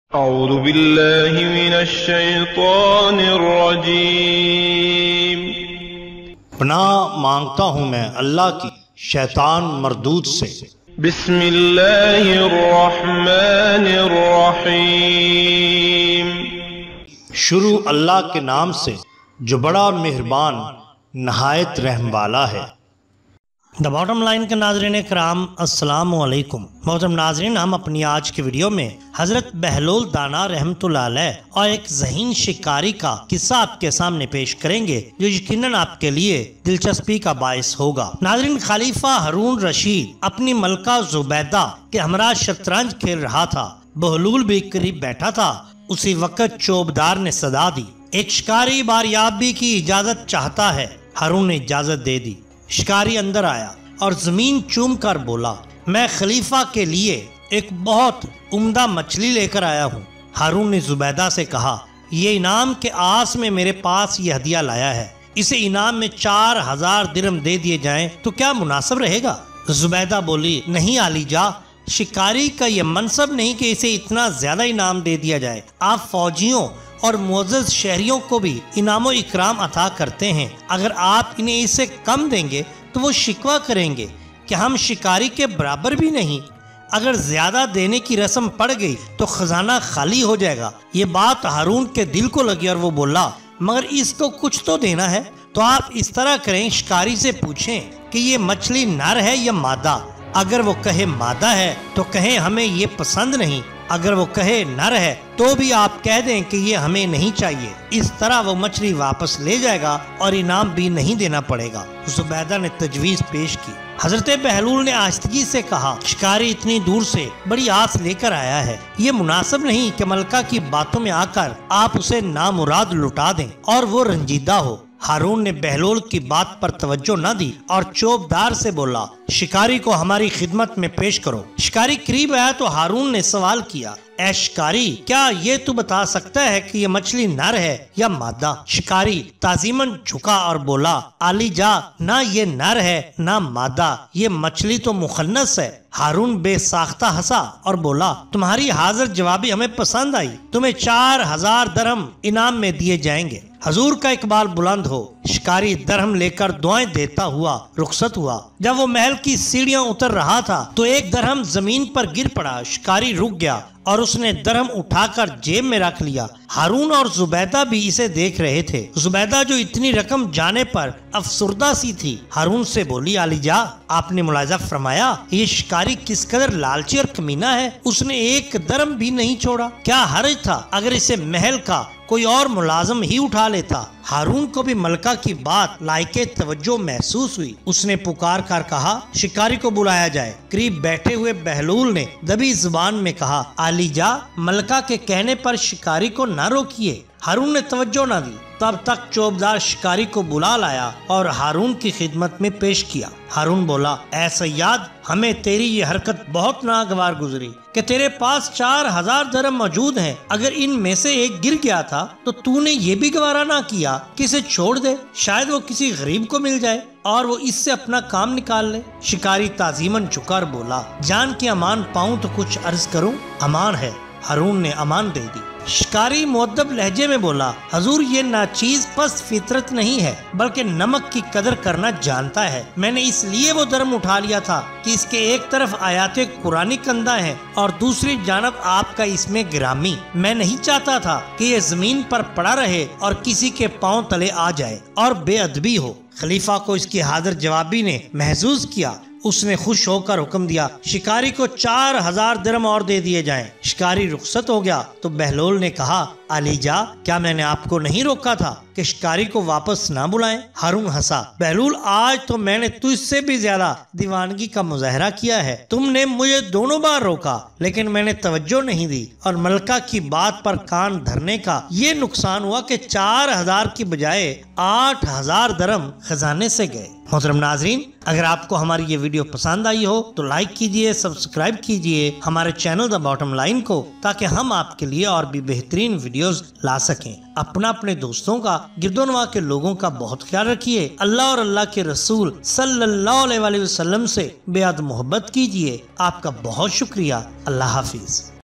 اعوذ باللہ من الشیطان الرجیم۔ پناہ مانگتا ہوں میں اللہ کی شیطان مردود سے۔ بسم اللہ الرحمن الرحیم۔ شروع اللہ کے نام سے جو بڑا مہربان نہایت رحم والا ہے۔ دا باٹم لائن کے ناظرین کرام السلام علیکم۔ محترم ناظرین، ہم اپنی آج کی ویڈیو میں حضرت بہلول دانا رحمۃ اللہ علیہ اور ایک ذہین شکاری کا قصہ آپ کے سامنے پیش کریں گے جو یقیناً آپ کے لیے دلچسپی کا باعث ہوگا۔ ناظرین، خلیفہ ہارون رشید اپنی ملکہ زبیدہ کے ہمراہ شطرنج کھیل رہا تھا۔ بہلول بھی قریب بیٹھا تھا۔ اسی وقت چوبدار نے صدا دی، ایک شکاری باریابی کی اجازت چاہتا ہے۔ ہارون نے اجازت دے دی۔ شکاری اندر آیا اور زمین چوم کر بولا، میں خلیفہ کے لیے ایک بہت عمدہ مچھلی لے کر آیا ہوں۔ ہارون نے زبیدہ سے کہا، یہ انعام کے آس میں میرے پاس یہ ہدیہ لایا ہے، اسے انعام میں 4000 درہم دے دیے جائیں تو کیا مناسب رہے گا؟ زبیدہ بولی، نہیں علی جا، شکاری کا یہ منصب نہیں کہ اسے اتنا زیادہ انعام دے دیا جائے۔ آپ فوجیوں اور معزز شہریوں کو بھی انعام و اکرام عطا کرتے ہیں، اگر آپ انہیں اس سے کم دیں گے تو وہ شکوہ کریں گے کہ ہم شکاری کے برابر بھی نہیں۔ اگر زیادہ دینے کی رسم پڑ گئی تو خزانہ خالی ہو جائے گا۔ یہ بات ہارون کے دل کو لگی اور وہ بولا، مگر اس کو کچھ تو دینا ہے۔ تو آپ اس طرح کریں، شکاری سے پوچھیں کہ یہ مچھلی نر ہے یا مادہ۔ اگر وہ کہے مادہ ہے تو کہیں ہمیں یہ پسند نہیں، اگر وہ کہے نر ہے تو بھی آپ کہہ دیں کہ یہ ہمیں نہیں چاہیے۔ اس طرح وہ مچھلی واپس لے جائے گا اور انعام بھی نہیں دینا پڑے گا۔ زبیدہ نے تجویز پیش کی۔ حضرت بہلول نے آہستگی سے کہا، شکاری اتنی دور سے بڑی آس لے کر آیا ہے، یہ مناسب نہیں کہ ملکہ کی باتوں میں آ کر آپ اسے نامراد لٹا دیں اور وہ رنجیدہ ہو۔ ہارون نے بہلول کی بات پر توجہ نہ دی اور چوبدار سے بولا، شکاری کو ہماری خدمت میں پیش کرو۔ شکاری قریب آیا تو ہارون نے سوال کیا، اے شکاری، کیا یہ تو بتا سکتا ہے کہ یہ مچھلی نر ہے یا مادہ؟ شکاری تعظیماً جھکا اور بولا، علی جا، نہ یہ نر ہے نہ مادہ، یہ مچھلی تو مخنث ہے۔ ہارون بے ساختہ ہنسا اور بولا، تمہاری حاضر جوابی ہمیں پسند آئی، تمہیں 4000 درہم انعام میں دیے جائیں گے۔ حضور کا اقبال بلند ہو۔ شکاری درہم لے کر دعائیں دیتا ہوا رخصت ہوا۔ جب وہ محل کی سیڑھیاں اتر رہا تھا تو ایک درہم زمین پر گر پڑا۔ شکاری رک گیا اور اس نے درہم اٹھا کر جیب میں رکھ لیا۔ ہارون اور زبیدہ بھی اسے دیکھ رہے تھے۔ زبیدہ جو اتنی رقم جانے پر افسردہ سی تھی، ہارون سے بولی، علی جا، آپ نے ملاحظہ فرمایا یہ شکاری کس قدر لالچی اور کمینہ ہے، اس نے ایک درہم بھی نہیں چھوڑا۔ کیا حرج تھا اگر اسے محل کا کوئی اور ملازم ہی اٹھا لیتا؟ ہارون کو بھی ملکہ کی بات لائق توجہ محسوس ہوئی۔ اس نے پکار کر کہا، شکاری کو بلایا جائے۔ قریب بیٹھے ہوئے بہلول نے دبی زبان میں کہا، علی جا، ملکہ کے کہنے پر شکاری کو نہ روکیے۔ ہارون نے توجہ نہ دی۔ تب تک چوبدار شکاری کو بلا لایا اور ہارون کی خدمت میں پیش کیا۔ ہارون بولا، اے سیاد، ہمیں تیری یہ حرکت بہت ناگوار گزری کہ تیرے پاس 4000 درہم موجود ہیں، اگر ان میں سے ایک گر گیا تھا تو تو نے یہ بھی گوارا نہ کیا کہ اسے چھوڑ دے، شاید وہ کسی غریب کو مل جائے اور وہ اس سے اپنا کام نکال لے۔ شکاری تعظیماً جھکا بولا، جان کی امان پاؤں تو کچھ عرض کروں؟ امان ہے۔ ہارون نے امان دے دی۔ شکاری مؤدب لہجے میں بولا، حضور، یہ ناچیز پست فطرت نہیں ہے بلکہ نمک کی قدر کرنا جانتا ہے۔ میں نے اس لیے وہ درہم اٹھا لیا تھا کہ اس کے ایک طرف آیات قرآنی کندہ ہیں اور دوسری جانب آپ کا اس میں گرامی۔ میں نہیں چاہتا تھا کہ یہ زمین پر پڑا رہے اور کسی کے پاؤں تلے آ جائے اور بے ادبی ہو۔ خلیفہ کو اس کی حاضر جوابی نے محظوظ کیا۔ اس نے خوش ہو کر حکم دیا، شکاری کو 4000 درہم اور دے دیے جائیں۔ شکاری رخصت ہو گیا تو بہلول نے کہا، علی جا، کیا میں نے آپ کو نہیں روکا تھا کہ شکاری کو واپس نہ بلائیں؟ ہارون ہنسا، بہلول، آج تو میں نے تجھ سے بھی زیادہ دیوانگی کا مظاہرہ کیا ہے۔ تم نے مجھے دونوں بار روکا لیکن میں نے توجہ نہیں دی اور ملکہ کی بات پر کان دھرنے کا یہ نقصان ہوا کہ 4000 کی بجائے 8000 درہم خزانے سے گئے۔ محترم ناظرین، اگر آپ کو ہماری یہ ویڈیو پسند آئی ہو تو لائک کیجئے، سبسکرائب کیجئے ہمارے چینل دا باٹم لائن کو، تاکہ ہم آپ کے لیے اور بھی بہترین ویڈیوز لا سکیں۔ اپنے دوستوں کا، گرد و نواح کے لوگوں کا بہت خیال رکھیے۔ اللہ اور اللہ کے رسول صلی اللہ علیہ وسلم سے بے حد محبت کیجئے۔ آپ کا بہت شکریہ۔ اللہ حافظ۔